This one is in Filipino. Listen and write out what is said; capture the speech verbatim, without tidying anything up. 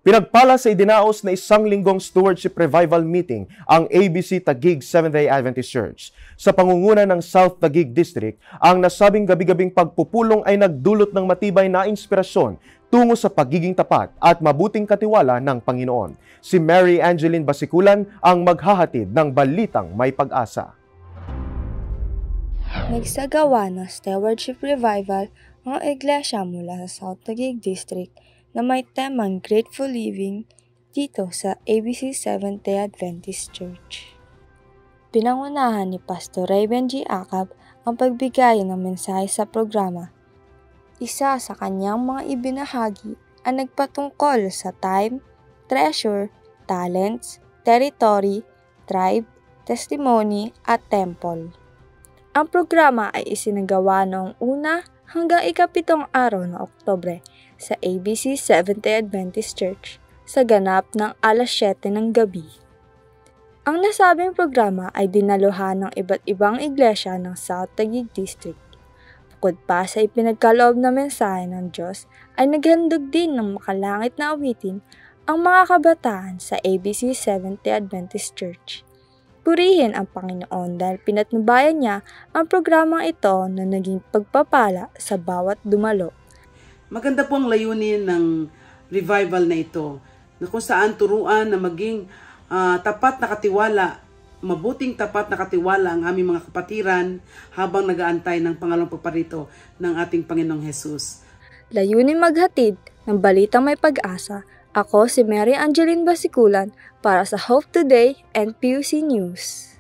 Pinagpala sa idinaos na isang linggong stewardship revival meeting ang A B C Taguig Seventh-day Adventist Church. Sa pangunguna ng South Taguig District, ang nasabing gabi-gabing pagpupulong ay nagdulot ng matibay na inspirasyon tungo sa pagiging tapat at mabuting katiwala ng Panginoon. Si Mary Angeline Basikulan ang maghahatid ng balitang may pag-asa. Nagsagawa ng stewardship revival ang iglesia mula sa South Taguig District na may temang Grateful Living dito sa A B C Seventh-day Adventist Church. Pinangunahan ni Pastor Raven G. Acab ang pagbigay ng mensahe sa programa. Isa sa kanyang mga ibinahagi ang nagpatungkol sa time, treasure, talents, territory, tribe, testimony at temple. Ang programa ay isinagawa noong una hanggang ikapitong araw ng Oktubre sa A B C Seventh-day Adventist Church sa ganap ng alas siyete ng gabi. Ang nasabing programa ay dinaluhan ng iba't ibang iglesia ng South Taguig District. Bukod pa sa ipinagkaloob na mensahe ng Diyos, ay naghandog din ng makalangit na awitin ang mga kabataan sa A B C Seventh-day Adventist Church. Purihin ang Panginoon dahil pinatnubayan niya ang programang ito na naging pagpapala sa bawat dumalo. Maganda po ang layunin ng revival na ito, na kung saan turuan na maging uh, tapat na katiwala, mabuting tapat na katiwala ang aming mga kapatiran habang nag-aantay ng pangalawang pagparito ng ating Panginoong Hesus. Layunin maghatid ng balitang may pag-asa. Ako si Mary Angeline Basikulan para sa Hope Today and P U C News.